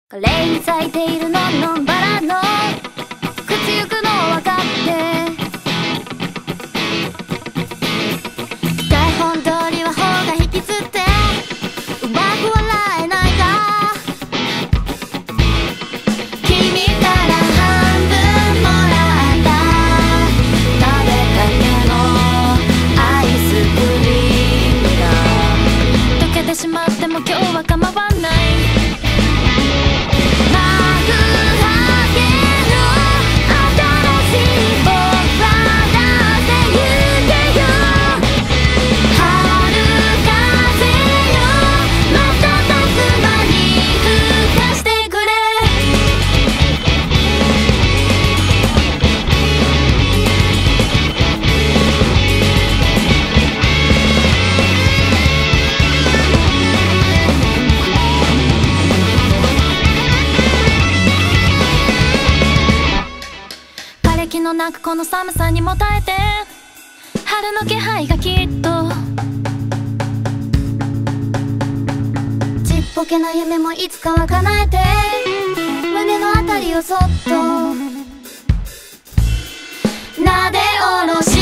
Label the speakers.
Speaker 1: 華麗に咲いているのんのんバラの口ゆくの分かって台本通りは方が引きつってうまく笑えないか君から半分もらった誰かへのアイスクリームが溶けてしまっても今日は構わないの中この寒さにも耐えて春の気配がきっとちっぽけな夢もいつかは叶えて胸のあたりをそっと撫で下ろし